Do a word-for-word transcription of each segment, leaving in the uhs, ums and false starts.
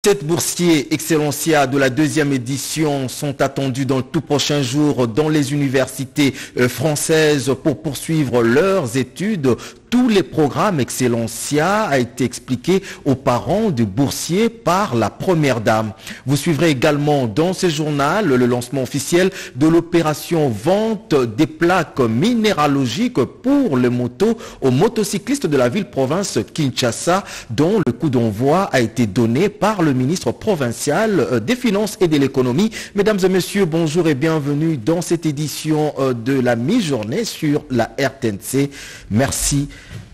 Sept boursiers Excellencia de la deuxième édition sont attendus dans le tout prochain jour dans les universités françaises pour poursuivre leurs études. Tous les programmes Excellencia a été expliqué aux parents de boursiers par la première dame. Vous suivrez également dans ce journal le lancement officiel de l'opération vente des plaques minéralogiques pour les motos aux motocyclistes de la ville-province Kinshasa, dont le coup d'envoi a été donné par le ministre provincial des Finances et de l'économie. Mesdames et messieurs, bonjour et bienvenue dans cette édition de la mi-journée sur la R T N C. Merci.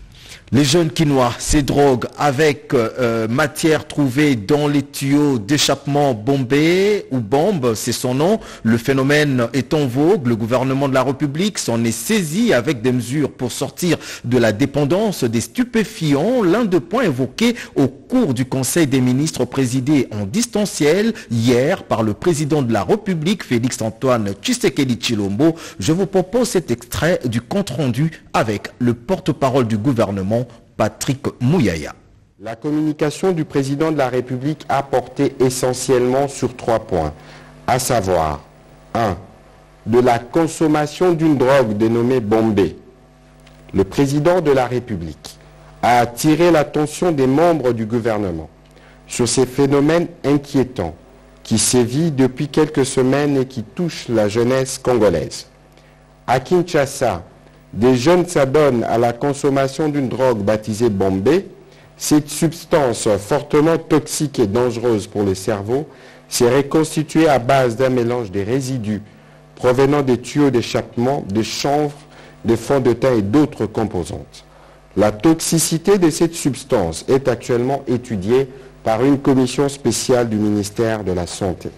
Les jeunes quinois, ces drogues avec euh, matière trouvée dans les tuyaux d'échappement bombés ou bombes, c'est son nom. Le phénomène est en vogue. Le gouvernement de la République s'en est saisi avec des mesures pour sortir de la dépendance des stupéfiants. L'un des points évoqués au cours du Conseil des ministres présidé en distanciel hier par le président de la République, Félix-Antoine Tshisekedi Tshilombo. Je vous propose cet extrait du compte-rendu avec le porte-parole du gouvernement, Patrick Mouyaya. La communication du président de la République a porté essentiellement sur trois points, à savoir un. De la consommation d'une drogue dénommée Bombay. Le président de la République a attiré l'attention des membres du gouvernement sur ces phénomènes inquiétants qui sévissent depuis quelques semaines et qui touchent la jeunesse congolaise. À Kinshasa, des jeunes s'adonnent à la consommation d'une drogue baptisée Bombay. Cette substance fortement toxique et dangereuse pour le cerveau serait constituée à base d'un mélange des résidus provenant des tuyaux d'échappement, de chanvre, de fonds de teint et d'autres composantes. La toxicité de cette substance est actuellement étudiée par une commission spéciale du ministère de la Santé.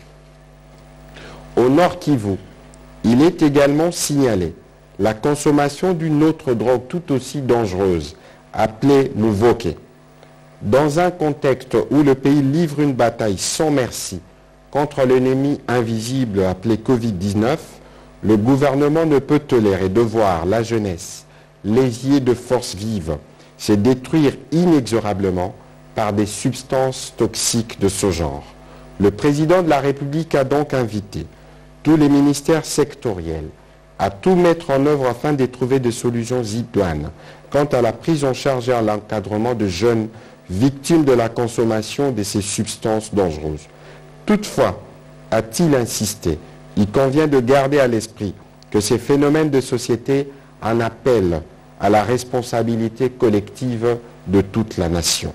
Au Nord Kivu, il est également signalé la consommation d'une autre drogue tout aussi dangereuse, appelée Nuvoke. Dans un contexte où le pays livre une bataille sans merci contre l'ennemi invisible appelé Covid dix-neuf, le gouvernement ne peut tolérer de voir la jeunesse, lésée de forces vives, se détruire inexorablement par des substances toxiques de ce genre. Le président de la République a donc invité tous les ministères sectoriels à tout mettre en œuvre afin de trouver des solutions idoines quant à la prise en charge et à l'encadrement de jeunes victimes de la consommation de ces substances dangereuses. Toutefois, a-t-il insisté, il convient de garder à l'esprit que ces phénomènes de société en appellent à la responsabilité collective de toute la nation.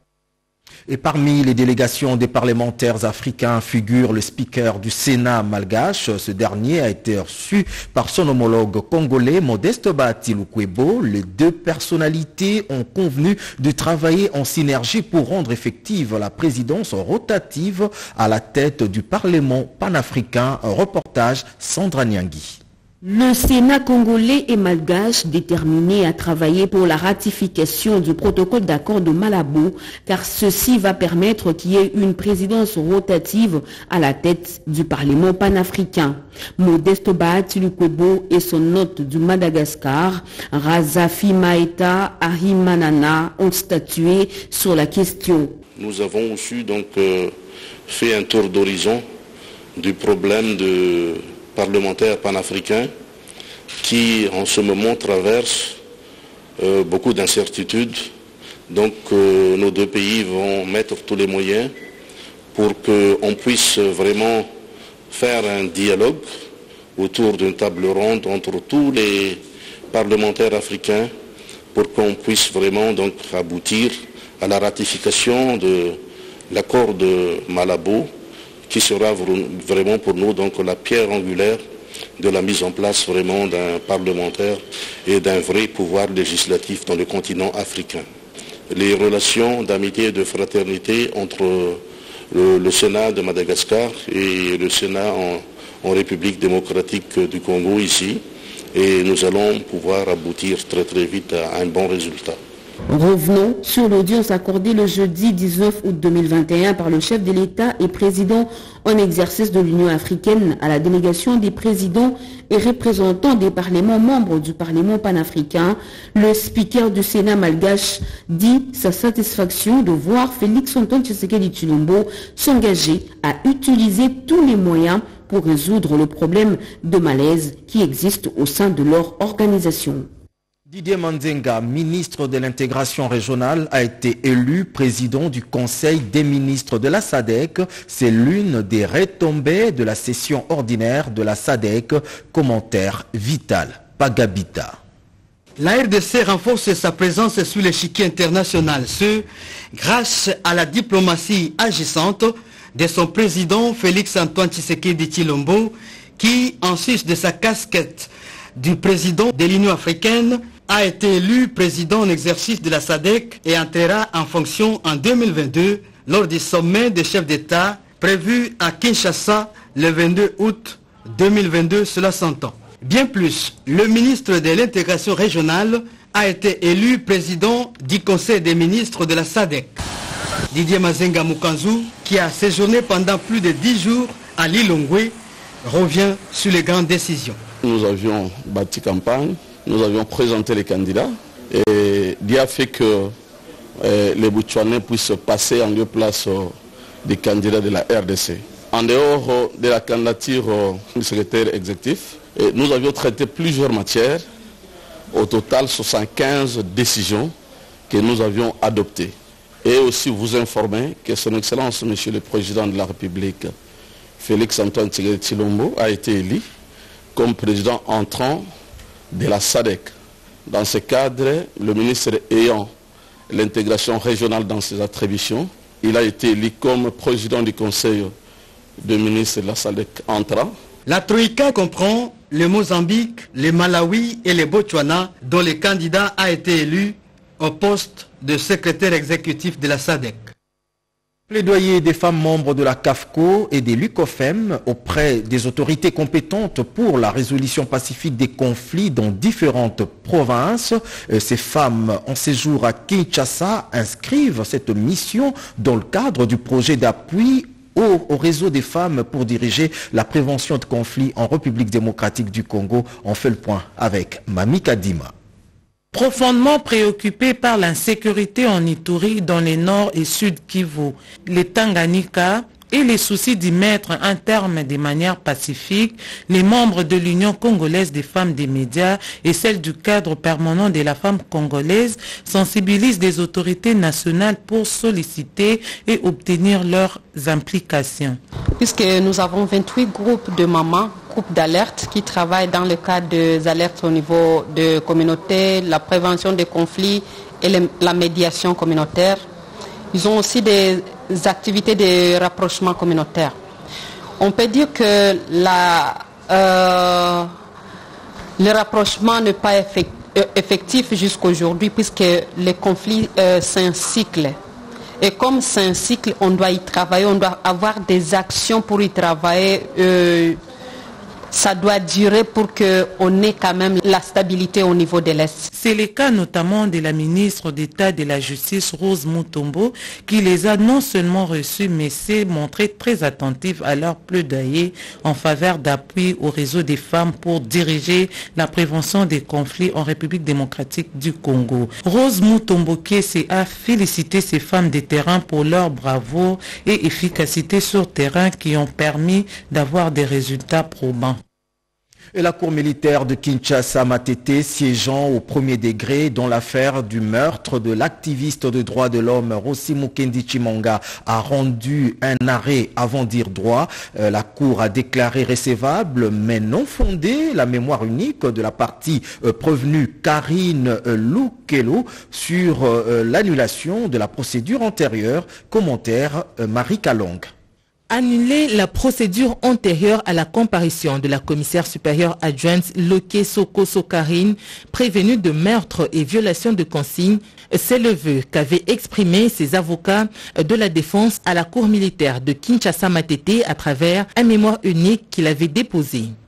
Et parmi les délégations des parlementaires africains figure le speaker du Sénat malgache. Ce dernier a été reçu par son homologue congolais Modeste Bahati Lukwebo. Les deux personnalités ont convenu de travailler en synergie pour rendre effective la présidence rotative à la tête du Parlement panafricain. Un reportage Sandra Nyangui. Le Sénat congolais et malgache déterminé à travailler pour la ratification du protocole d'accord de Malabo, car ceci va permettre qu'il y ait une présidence rotative à la tête du Parlement panafricain. Modeste Bahati Lukwebo et son hôte du Madagascar, Razafi Maeta Ahimanana, ont statué sur la question. Nous avons aussi donc euh, fait un tour d'horizon du problème de parlementaires panafricains qui en ce moment traversent euh, beaucoup d'incertitudes. Donc euh, nos deux pays vont mettre tous les moyens pour qu'on puisse vraiment faire un dialogue autour d'une table ronde entre tous les parlementaires africains pour qu'on puisse vraiment donc aboutir à la ratification de l'accord de Malabo, qui sera vraiment pour nous donc la pierre angulaire de la mise en place vraiment d'un parlementaire et d'un vrai pouvoir législatif dans le continent africain. Les relations d'amitié et de fraternité entre le, le Sénat de Madagascar et le Sénat en, en République démocratique du Congo ici, et nous allons pouvoir aboutir très très vite à un bon résultat. Revenons sur l'audience accordée le jeudi dix-neuf août deux mille vingt et un par le chef de l'État et président en exercice de l'Union africaine à la délégation des présidents et représentants des parlements membres du Parlement panafricain. Le speaker du Sénat malgache dit sa satisfaction de voir Félix Antoine Tshisekedi Tshilombo s'engager à utiliser tous les moyens pour résoudre le problème de malaise qui existe au sein de leur organisation. Didier Manzenga, ministre de l'intégration régionale, a été élu président du Conseil des ministres de la S A D C. C'est l'une des retombées de la session ordinaire de la S A D C. Commentaire Vital Pagabita. La R D C renforce sa présence sur l'échiquier international, ce grâce à la diplomatie agissante de son président Félix Antoine Tshisekedi Tshilombo, qui, en sus de sa casquette du président de l'Union africaine, a été élu président en exercice de la S A D C et entrera en fonction en deux mille vingt-deux lors du sommet des chefs d'État prévu à Kinshasa le vingt-deux août deux mille vingt-deux, cela s'entend. Bien plus, le ministre de l'intégration régionale a été élu président du Conseil des ministres de la S A D C. Didier Mazenga Mukanzu, qui a séjourné pendant plus de dix jours à Lilongwe, revient sur les grandes décisions. Nous avions bâti campagne, nous avions présenté les candidats et Dieu a fait que euh, les Botswanais puissent passer en lieu place euh, des candidats de la R D C. En dehors euh, de la candidature euh, du secrétaire exécutif, et nous avions traité plusieurs matières, au total soixante-quinze décisions que nous avions adoptées. Et aussi vous informer que son Excellence, Monsieur le Président de la République, Félix Antoine Tshisekedi Tshilombo, a été élu comme président entrant de la S A D C. Dans ce cadre, le ministre ayant l'intégration régionale dans ses attributions, il a été élu comme président du Conseil des ministres de la S A D C entrant. La Troïka comprend le Mozambique, le Malawi et le Botswana, dont le candidat a été élu au poste de secrétaire exécutif de la S A D C. Plaidoyer des femmes membres de la CAFCO et des LUCOFEM auprès des autorités compétentes pour la résolution pacifique des conflits dans différentes provinces. Ces femmes en séjour à Kinshasa inscrivent cette mission dans le cadre du projet d'appui au, au réseau des femmes pour diriger la prévention de conflits en République démocratique du Congo. On fait le point avec Mami Kadima. Profondément préoccupés par l'insécurité en Ituri dans les nord et sud Kivu, les Tanganyika et les soucis d'y mettre un terme de manière pacifique, les membres de l'Union congolaise des femmes des médias et celle du cadre permanent de la femme congolaise sensibilisent les autorités nationales pour solliciter et obtenir leurs implications. Puisque nous avons vingt-huit groupes de mamans, groupes d'alerte qui travaillent dans le cadre des alertes au niveau de communauté, la prévention des conflits et les, la médiation communautaire. Ils ont aussi des activités de rapprochement communautaire. On peut dire que la, euh, le rapprochement n'est pas effectif jusqu'à aujourd'hui puisque les conflits, euh, c'est un cycle. Et comme c'est un cycle, on doit y travailler, on doit avoir des actions pour y travailler. Euh, ça doit durer pour qu'on ait quand même la stabilité au niveau de l'Est. C'est le cas notamment de la ministre d'État de la Justice, Rose Mutombo, qui les a non seulement reçus, mais s'est montrée très attentive à leur plaidoyer en faveur d'appui au réseau des femmes pour diriger la prévention des conflits en République démocratique du Congo. Rose Mutombo qui a félicité ces femmes de terrain pour leur bravoure et efficacité sur terrain qui ont permis d'avoir des résultats probants. Et la cour militaire de Kinshasa Matete, siégeant au premier degré dans l'affaire du meurtre de l'activiste de droits de l'homme Rossi Mukendi Chimanga, a rendu un arrêt avant dire droit. Euh, la cour a déclaré recevable mais non fondée la mémoire unique de la partie euh, prévenue Karine euh, Loukelo sur euh, l'annulation de la procédure antérieure. Commentaire euh, Marie Kalong. Annuler la procédure antérieure à la comparution de la commissaire supérieure adjointe Loke Soko Sokarine, prévenue de meurtre et violation de consignes, c'est le vœu qu'avaient exprimé ses avocats de la défense à la cour militaire de Kinshasa Matete à travers un mémoire unique qu'il avait déposé.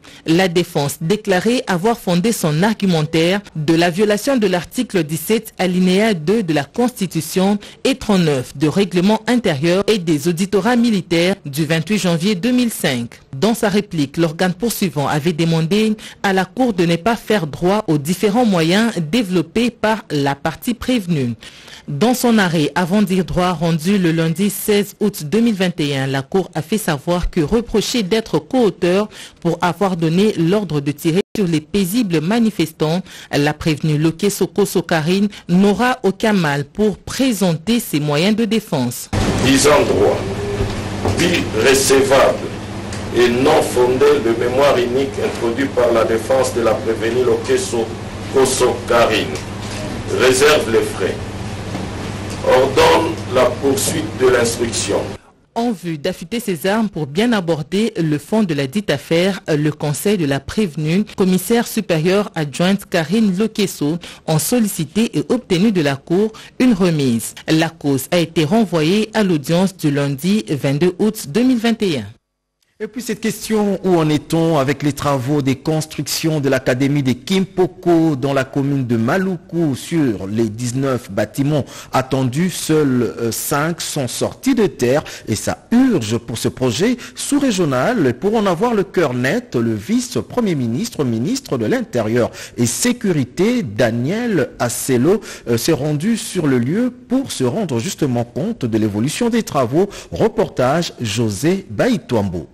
La défense déclarait avoir fondé son argumentaire de la violation de l'article dix-sept alinéa deux de la Constitution et trente-neuf de règlement intérieur et des auditorat militaires du vingt-huit janvier deux mille cinq. Dans sa réplique, l'organe poursuivant avait demandé à la Cour de ne pas faire droit aux différents moyens développés par la partie prévenue. Dans son arrêt avant dire droit rendu le lundi seize août deux mille vingt et un, la Cour a fait savoir que reproché d'être co-auteur pour avoir donné l'ordre de tirer sur les paisibles manifestants, la prévenue Loké Soko Sokarine n'aura aucun mal pour présenter ses moyens de défense. Disant droit, puis recevable et non fondé de mémoire unique introduit par la défense de la prévenue Loké Soko Sokarine réserve les frais, ordonne la poursuite de l'instruction. En vue d'affûter ses armes pour bien aborder le fond de la dite affaire, le conseil de la prévenue, commissaire supérieure adjointe Karine Lokesso, ont sollicité et obtenu de la Cour une remise. La cause a été renvoyée à l'audience du lundi vingt-deux août deux mille vingt et un. Et puis cette question, où en est-on avec les travaux des constructions de l'académie de Kimpoko dans la commune de Maluku? Sur les dix-neuf bâtiments attendus, seuls cinq sont sortis de terre et ça urge pour ce projet sous-régional. Pour en avoir le cœur net, le vice-premier ministre, ministre de l'Intérieur et Sécurité, Daniel Asselo, s'est rendu sur le lieu pour se rendre justement compte de l'évolution des travaux. Reportage José Baïtouambo.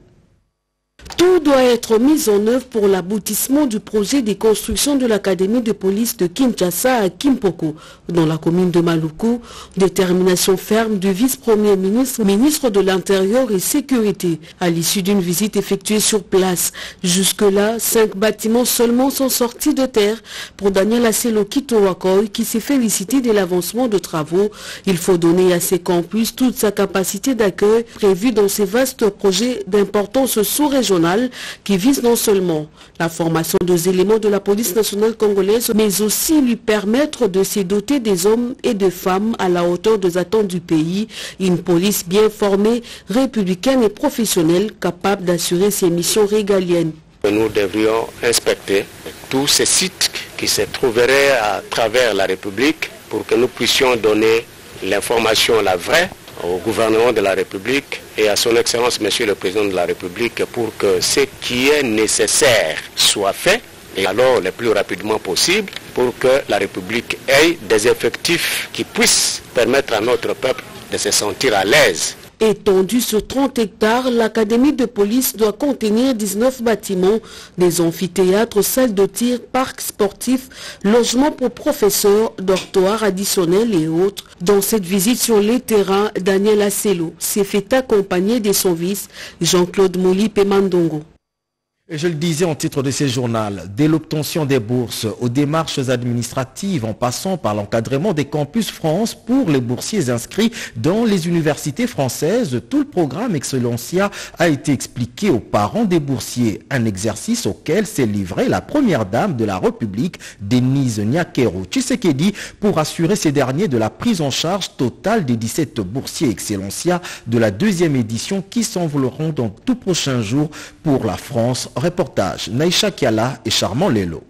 Tout doit être mis en œuvre pour l'aboutissement du projet de construction de l'académie de police de Kinshasa à Kimpoko, dans la commune de Maluku. Détermination ferme du vice-premier ministre, ministre de l'Intérieur et Sécurité, à l'issue d'une visite effectuée sur place. Jusque-là, cinq bâtiments seulement sont sortis de terre. Pour Daniel Asselo Kitowakoy, qui s'est félicité de l'avancement de travaux, il faut donner à ces campus toute sa capacité d'accueil prévue dans ces vastes projets d'importance sous-régionale qui vise non seulement la formation des éléments de la police nationale congolaise, mais aussi lui permettre de se doter des hommes et des femmes à la hauteur des attentes du pays, une police bien formée, républicaine et professionnelle, capable d'assurer ses missions régaliennes. Nous devrions inspecter tous ces sites qui se trouveraient à travers la République pour que nous puissions donner l'information la vraie au gouvernement de la République et à son Excellence Monsieur le Président de la République pour que ce qui est nécessaire soit fait, et alors le plus rapidement possible, pour que la République ait des effectifs qui puissent permettre à notre peuple de se sentir à l'aise. Étendue sur trente hectares, l'académie de police doit contenir dix-neuf bâtiments, des amphithéâtres, salles de tir, parcs sportifs, logements pour professeurs, dortoirs additionnels et autres. Dans cette visite sur les terrains, Daniel Asselo s'est fait accompagner de son vice, Jean-Claude Molipe Mandongo. Et je le disais en titre de ce journal, dès l'obtention des bourses aux démarches administratives en passant par l'encadrement des campus France pour les boursiers inscrits dans les universités françaises, tout le programme Excellencia a été expliqué aux parents des boursiers, un exercice auquel s'est livrée la première dame de la République, Denise Nyakero Tshisekedi, pour assurer ces derniers de la prise en charge totale des dix-sept boursiers Excellencia de la deuxième édition qui s'envoleront dans tout prochain jour pour la France. Reportage Naïcha Kiala et Charmant Lelo.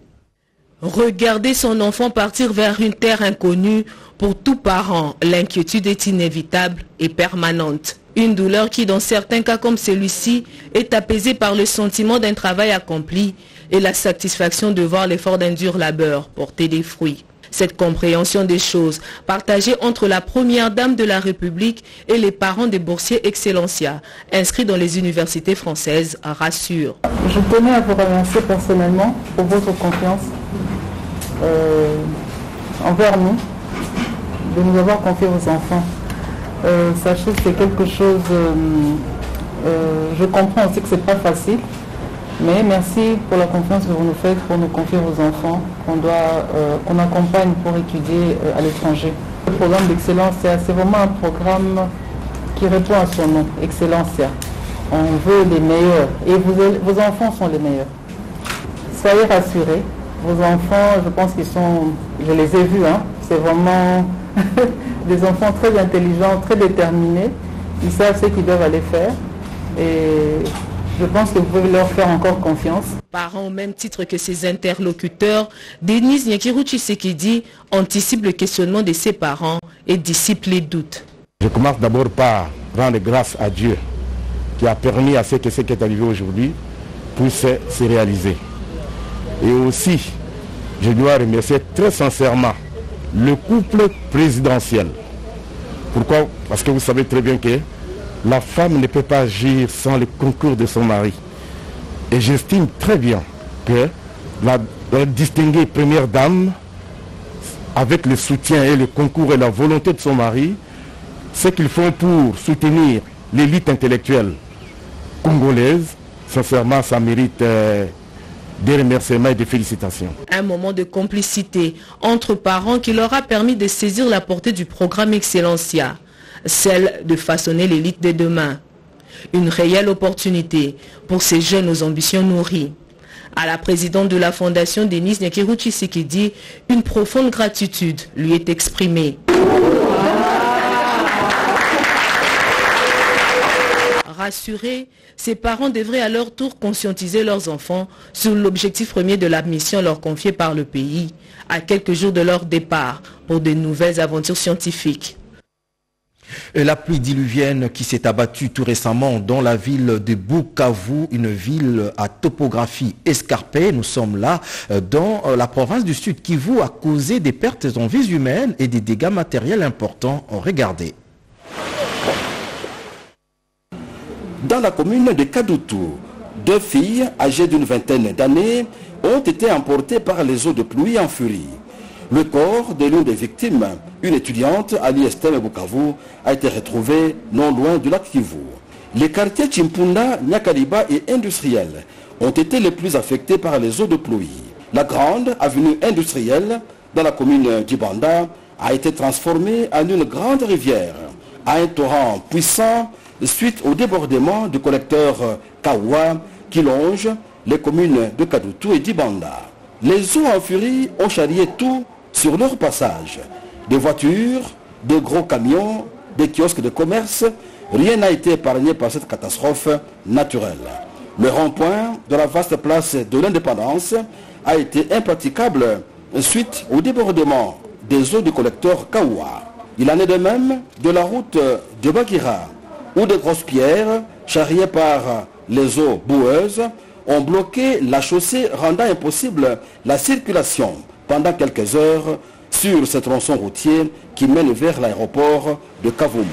Regarder son enfant partir vers une terre inconnue, pour tout parent, l'inquiétude est inévitable et permanente. Une douleur qui, dans certains cas comme celui-ci, est apaisée par le sentiment d'un travail accompli et la satisfaction de voir l'effort d'un dur labeur porter des fruits. Cette compréhension des choses, partagée entre la première dame de la République et les parents des boursiers Excellencia, inscrits dans les universités françaises, rassure. Je tenais à vous remercier personnellement pour votre confiance euh, envers nous, de nous avoir confié vos enfants. Euh, sachez que c'est quelque chose, euh, euh, je comprends aussi que ce n'est pas facile. Mais merci pour la confiance que vous nous faites pour nous confier vos enfants qu'on doit, euh, qu'on accompagne pour étudier euh, à l'étranger. Le programme d'Excellencia, c'est vraiment un programme qui répond à son nom, Excellencia. On veut les meilleurs et vous, vos enfants sont les meilleurs. Soyez rassurés, vos enfants, je pense qu'ils sont, je les ai vus, hein, c'est vraiment des enfants très intelligents, très déterminés. Ils savent ce qu'ils doivent aller faire et je pense que vous pouvez leur faire encore confiance. Parents au même titre que ses interlocuteurs, Denise Nyakiru Tshisekedi anticipe le questionnement de ses parents et dissipe les doutes. Je commence d'abord par rendre grâce à Dieu qui a permis à ce que ce qui est arrivé aujourd'hui puisse se réaliser. Et aussi, je dois remercier très sincèrement le couple présidentiel. Pourquoi? Parce que vous savez très bien que la femme ne peut pas agir sans le concours de son mari. Et j'estime très bien que la, la distinguée première dame, avec le soutien et le concours et la volonté de son mari, ce qu'ils font pour soutenir l'élite intellectuelle congolaise, sincèrement, ça mérite euh, des remerciements et des félicitations. Un moment de complicité entre parents qui leur a permis de saisir la portée du programme Excellencia, celle de façonner l'élite de demain. Une réelle opportunité pour ces jeunes aux ambitions nourries. À la présidente de la fondation Denise Nyakiru Tshisekedi, une profonde gratitude lui est exprimée. Rassurés, ces parents devraient à leur tour conscientiser leurs enfants sur l'objectif premier de la mission leur confiée par le pays, à quelques jours de leur départ pour de nouvelles aventures scientifiques. La pluie diluvienne qui s'est abattue tout récemment dans la ville de Bukavu, une ville à topographie escarpée. Nous sommes là dans la province du Sud Kivu, a causé des pertes en vies humaines et des dégâts matériels importants. Regardez. Dans la commune de Kadutu, deux filles âgées d'une vingtaine d'années ont été emportées par les eaux de pluie en furie. Le corps de l'une des victimes, une étudiante à l'I S T M Bukavu, a été retrouvé non loin du lac Kivu. Les quartiers Chimpunda, Nyakaliba et Industriel ont été les plus affectés par les eaux de pluie. La grande avenue industrielle dans la commune d'Ibanda a été transformée en une grande rivière, à un torrent puissant suite au débordement du collecteur Kawa qui longe les communes de Kadutu et d'Ibanda. Les eaux en furie ont charrié tout sur leur passage. Des voitures, des gros camions, des kiosques de commerce, rien n'a été épargné par cette catastrophe naturelle. Le rond-point de la vaste place de l'Indépendance a été impraticable suite au débordement des eaux du collecteur Kawa. Il en est de même de la route de Bagira, où de grosses pierres, charriées par les eaux boueuses, ont bloqué la chaussée, rendant impossible la circulation pendant quelques heures sur ce tronçon routier qui mène vers l'aéroport de Kavumu.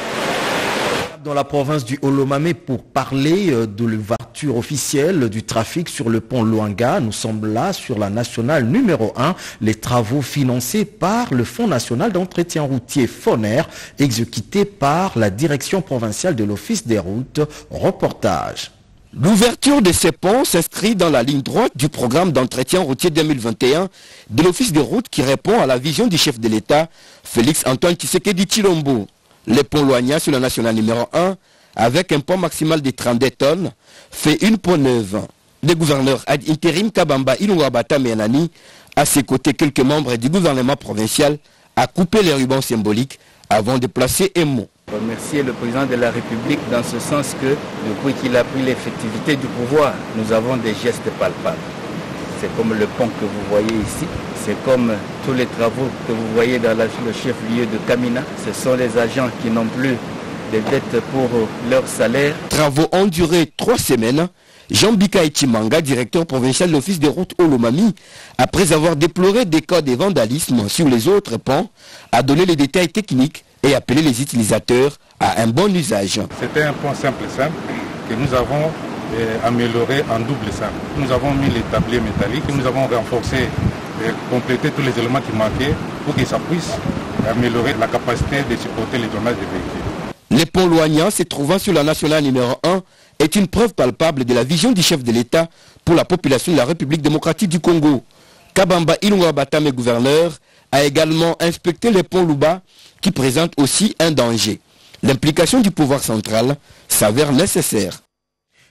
Dans la province du Olomame pour parler de l'ouverture officielle du trafic sur le pont Luanga. Nous sommes là sur la nationale numéro un, les travaux financés par le Fonds national d'entretien routier FONER, exécutés par la direction provinciale de l'Office des routes. Reportage. L'ouverture de ces ponts s'inscrit dans la ligne droite du programme d'entretien routier deux mille vingt et un de l'Office des routes qui répond à la vision du chef de l'État, Félix Antoine Tshisekedi Tshilombo. Le pont Luania sur la nationale numéro un, avec un pont maximal de trente-deux tonnes, fait une pont neuve. Le gouverneur ad intérim Kabamba Ilungabata Menani, à ses côtés quelques membres du gouvernement provincial, a coupé les rubans symboliques avant de placer un mot. Remercier le président de la République dans ce sens que depuis qu'il a pris l'effectivité du pouvoir, nous avons des gestes palpables. C'est comme le pont que vous voyez ici, c'est comme tous les travaux que vous voyez dans la, le chef-lieu de Kamina. Ce sont les agents qui n'ont plus de dettes pour leur salaire. Travaux ont duré trois semaines. Jean Bika Ichimanga, directeur provincial de l'Office des routes Olomami, après avoir déploré des cas de vandalisme sur les autres ponts, a donné les détails techniques et appelé les utilisateurs à un bon usage. C'était un pont simple simple que nous avons euh, amélioré en double simple. Nous avons mis les tabliers métalliques, nous avons renforcé et complété tous les éléments qui manquaient pour que ça puisse améliorer la capacité de supporter les dommages des véhicules. Le pont Luania, se trouvant sur la nationale numéro un, est une preuve palpable de la vision du chef de l'État pour la population de la République démocratique du Congo. Kabamba Ilunga Batame, gouverneur, a également inspecté le pont Luba qui présente aussi un danger. L'implication du pouvoir central s'avère nécessaire.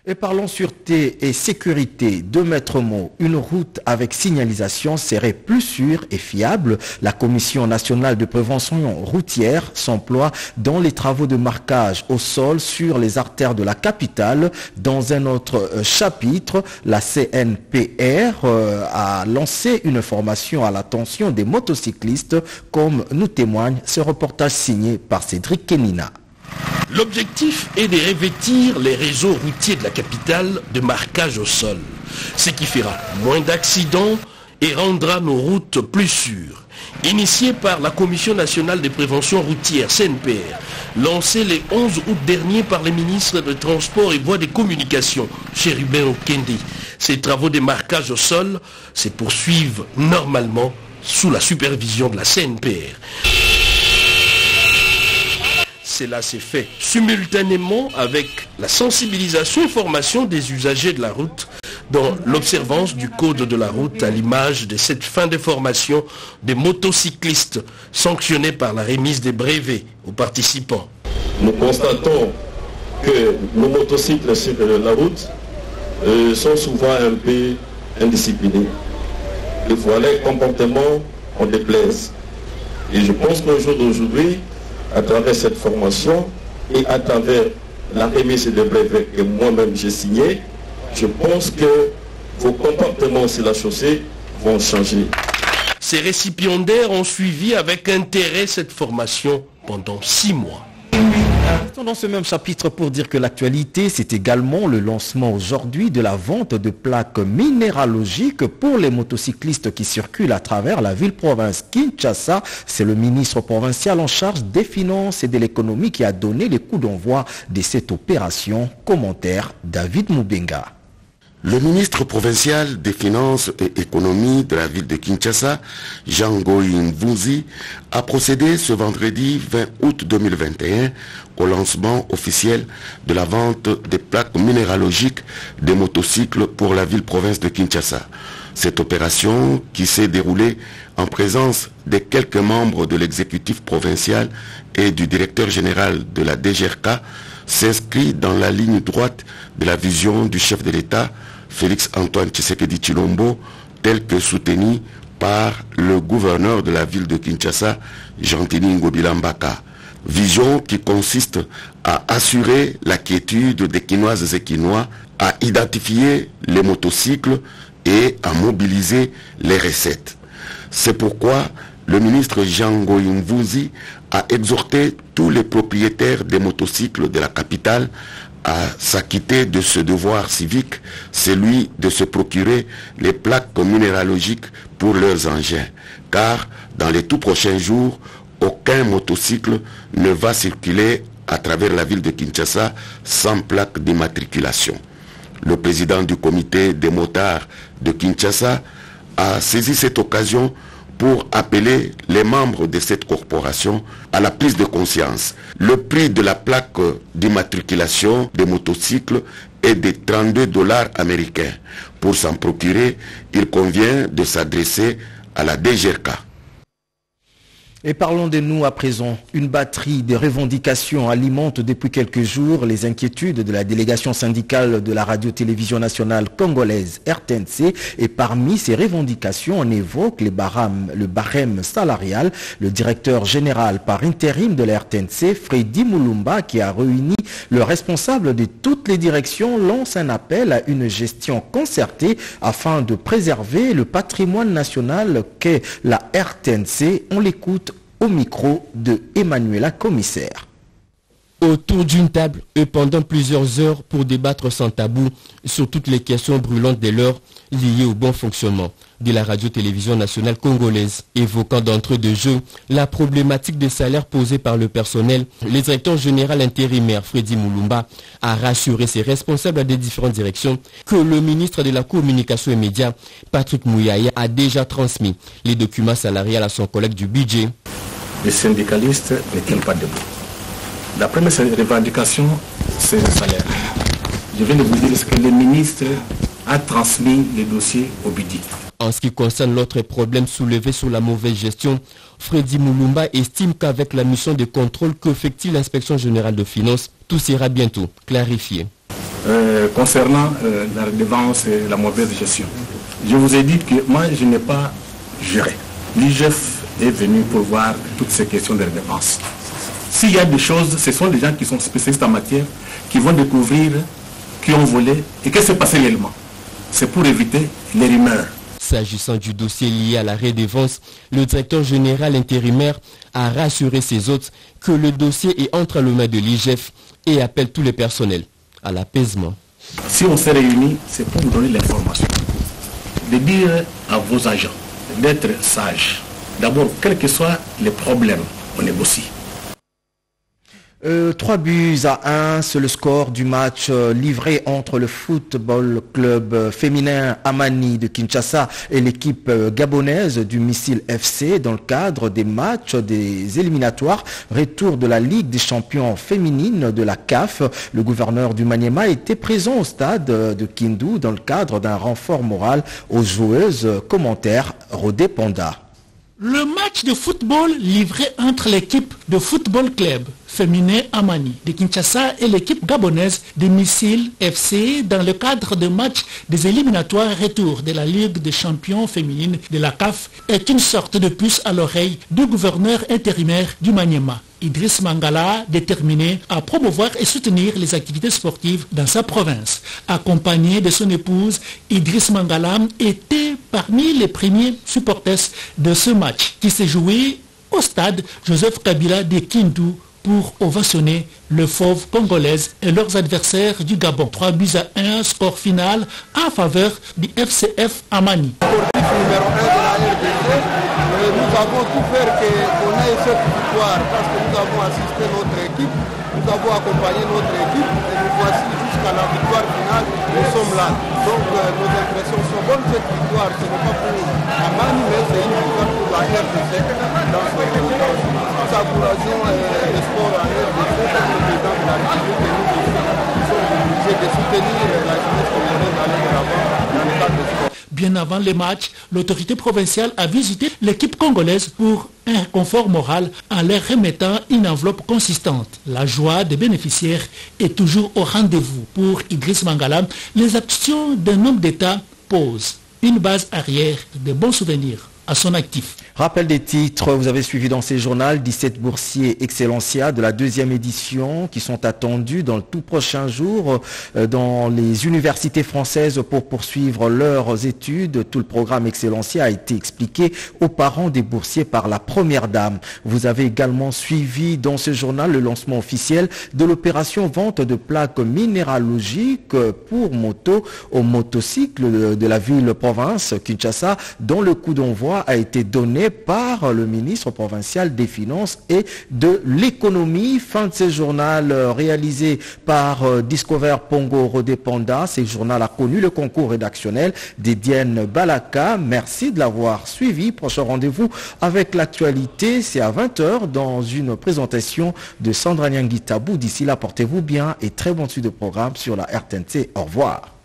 Et parlons sûreté et sécurité. Deux maîtres mots, une route avec signalisation serait plus sûre et fiable. La Commission nationale de prévention routière s'emploie dans les travaux de marquage au sol sur les artères de la capitale. Dans un autre euh, chapitre, la C N P R euh, a lancé une formation à l'attention des motocyclistes, comme nous témoigne ce reportage signé par Cédric Kenina. L'objectif est de revêtir les réseaux routiers de la capitale de marquage au sol, ce qui fera moins d'accidents et rendra nos routes plus sûres. Initié par la Commission nationale de prévention routière, C N P R, lancé le onze août dernier par les ministres des Transports et Voies de Communication, Chérubin Okendi, ces travaux de marquage au sol se poursuivent normalement sous la supervision de la C N P R. Cela s'est fait simultanément avec la sensibilisation et formation des usagers de la route dans l'observance du code de la route, à l'image de cette fin de formation des motocyclistes sanctionnés par la remise des brevets aux participants. Nous constatons que nos motocycles sur la route euh, sont souvent un peu indisciplinés. Des fois, les comportements en déplaise. Et je pense qu'au jour d'aujourd'hui, à travers cette formation et à travers la remise de brevets que moi-même j'ai signé, je pense que vos comportements sur la chaussée vont changer. Ces récipiendaires ont suivi avec intérêt cette formation pendant six mois. Dans ce même chapitre pour dire que l'actualité, c'est également le lancement aujourd'hui de la vente de plaques minéralogiques pour les motocyclistes qui circulent à travers la ville-province Kinshasa. C'est le ministre provincial en charge des finances et de l'économie qui a donné les coups d'envoi de cette opération. Commentaire David Moubenga. Le ministre provincial des Finances et Économie de la ville de Kinshasa, Jean-Goï Mvunzi, a procédé ce vendredi vingt août deux mille vingt et un au lancement officiel de la vente des plaques minéralogiques des motocycles pour la ville-province de Kinshasa. Cette opération, qui s'est déroulée en présence des quelques membres de l'exécutif provincial et du directeur général de la D G R K, s'inscrit dans la ligne droite de la vision du chef de l'État, Félix Antoine Tshisekedi Tshilombo, tel que soutenu par le gouverneur de la ville de Kinshasa, Jean-Tini Ngobila Mbaka. Vision qui consiste à assurer la quiétude des Kinoises et Kinois, à identifier les motocycles et à mobiliser les recettes. C'est pourquoi le ministre Jean-Goï Mvunzi a exhorté tous les propriétaires des motocycles de la capitale à s'acquitter de ce devoir civique, celui de se procurer les plaques minéralogiques pour leurs engins. Car dans les tout prochains jours, aucun motocycle ne va circuler à travers la ville de Kinshasa sans plaque d'immatriculation. Le président du comité des motards de Kinshasa a saisi cette occasion pour appeler les membres de cette corporation à la prise de conscience. Le prix de la plaque d'immatriculation des motocycles est de trente-deux dollars américains. Pour s'en procurer, il convient de s'adresser à la D G R K. Et parlons de nous à présent. Une batterie de revendications alimente depuis quelques jours les inquiétudes de la délégation syndicale de la radio-télévision nationale congolaise R T N C. Et parmi ces revendications, on évoque les barèmes, le barème salarial. Le directeur général par intérim de la R T N C, Freddy Mulumba, qui a réuni le responsable de toutes les directions, lance un appel à une gestion concertée afin de préserver le patrimoine national qu'est la R T N C. On l'écoute au micro de Emmanuela Commissaire. Autour d'une table et pendant plusieurs heures pour débattre sans tabou sur toutes les questions brûlantes de l'heure liées au bon fonctionnement de la radio-télévision nationale congolaise. Évoquant d'entrée de jeu la problématique des salaires posés par le personnel, le directeur général intérimaire Freddy Mulumba a rassuré ses responsables des différentes directions que le ministre de la Communication et Médias, Patrick Mouyaya, a déjà transmis les documents salariales à son collègue du budget. Les syndicalistes ne tiennent pas debout. La première revendication, c'est le salaire. Je viens de vous dire que le ministre a transmis les dossiers au budget. En ce qui concerne l'autre problème soulevé sur la mauvaise gestion, Freddy Mulumba estime qu'avec la mission de contrôle qu'effectue l'inspection générale de finances, tout sera bientôt clarifié. euh, concernant euh, la redevance et la mauvaise gestion. Je vous ai dit que moi, je n'ai pas géré. L'I G F est venu pour voir toutes ces questions de redevance. S'il y a des choses, ce sont des gens qui sont spécialistes en matière, qui vont découvrir qui ont volé et qu'est-ce qui s'est passé réellement. C'est pour éviter les rumeurs. S'agissant du dossier lié à la redevance, le directeur général intérimaire a rassuré ses hôtes que le dossier est entre les mains de l'I G F et appelle tous les personnels à l'apaisement. Si on s'est réunis, c'est pour vous donner l'information. De dire à vos agents d'être sages. D'abord, quels que soient les problèmes, on négocie. Euh, trois buts à un, c'est le score du match euh, livré entre le football club euh, féminin Amani de Kinshasa et l'équipe euh, gabonaise du Missile F C dans le cadre des matchs des éliminatoires retour de la Ligue des champions féminines de la C A F. Le gouverneur du Maniema était présent au stade euh, de Kindu dans le cadre d'un renfort moral aux joueuses. Euh, commentaire Rodé Panda. Le match de football livré entre l'équipe de football club féminin Amani de Kinshasa et l'équipe gabonaise de Missile F C dans le cadre de match des éliminatoires retour de la Ligue des champions féminines de la C A F est une sorte de puce à l'oreille du gouverneur intérimaire du Maniema. Idriss Mangala, déterminé à promouvoir et soutenir les activités sportives dans sa province. Accompagné de son épouse, Idriss Mangala était parmi les premiers supporters de ce match qui s'est joué au stade Joseph Kabila de Kindu pour ovationner le fauve congolaise et leurs adversaires du Gabon. trois buts à un, score final en faveur du F C F Amani. Nous avons tout fait qu'on ait cette victoire parce que nous avons assisté notre équipe, nous avons accompagné notre équipe et nous voici jusqu'à la victoire finale, nous sommes là. Donc euh, nos impressions sont bonnes. Cette victoire, ce n'est pas pour Amani, mais c'est une victoire pour la R D C dans ce résultat. Nous encourageons euh, le sport en R D C, comme le président de la République et nous qui sommes obligés de soutenir la jeunesse congolaise d'aller de l'avant dans le cadre du sport. Bien avant les matchs, l'autorité provinciale a visité l'équipe congolaise pour un confort moral en leur remettant une enveloppe consistante. La joie des bénéficiaires est toujours au rendez-vous. Pour Idriss Mangala, les actions d'un homme d'État posent une base arrière de bons souvenirs à son actif. Rappel des titres, vous avez suivi dans ces journaux dix-sept boursiers Excellencia de la deuxième édition qui sont attendus dans le tout prochain jour dans les universités françaises pour poursuivre leurs études. Tout le programme Excellencia a été expliqué aux parents des boursiers par la première dame. Vous avez également suivi dans ce journal le lancement officiel de l'opération vente de plaques minéralogiques pour moto au motocycle de la ville-province Kinshasa dont le coup d'envoi a été donné par le ministre provincial des Finances et de l'économie. Fin de ce journal réalisé par Discover Pongo Rodé Panda. Ce journal a connu le concours rédactionnel d'Edienne Balaka. Merci de l'avoir suivi. Prochain rendez-vous avec l'actualité, c'est à vingt heures dans une présentation de Sandra Nyangui Tabou. D'ici là, portez-vous bien et très bon suite de programme sur la R T N C. Au revoir.